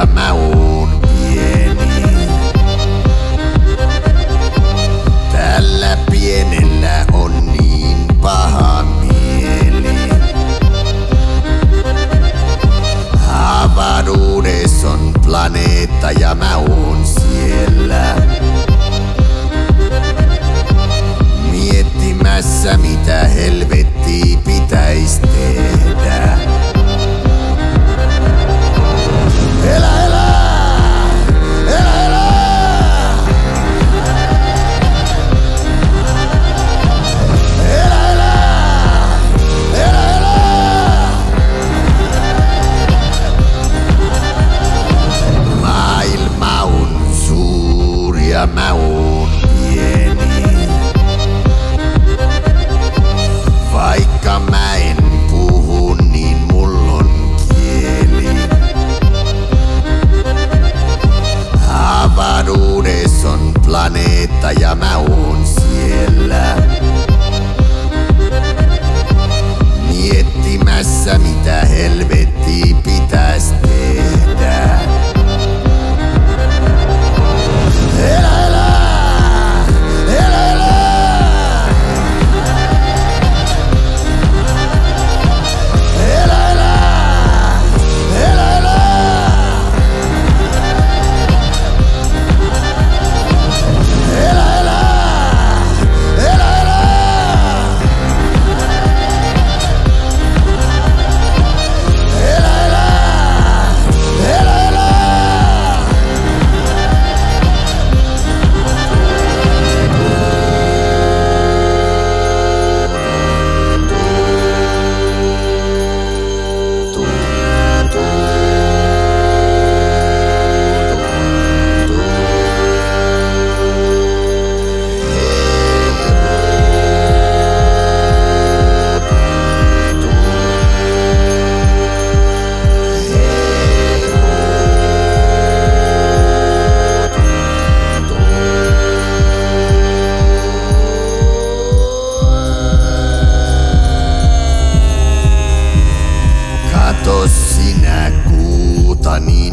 mä oon pieni. Tällä pienellä on niin paha mieli. Avaruudessa on planeetta ja mä oon siellä. Miettimässä mitä helvettiä pitäis tehdä. Elä, elä! Elä, elä! Elä, elä! Elä, elä! Maailma on suuri ja mä oon pieni. Vaikka mä en puhu, niin mulla on kieli. Avaruudessa on planeetta ja mä oon siellä. Miettimässä mitä helvettiä pitäis tehdä. Elä, elä! Elä, elä! Elä, elä! Elä, elä! Elä, elä! Elä, elä! Elä, elä! Elä, elä! Kato sinä kuuta niin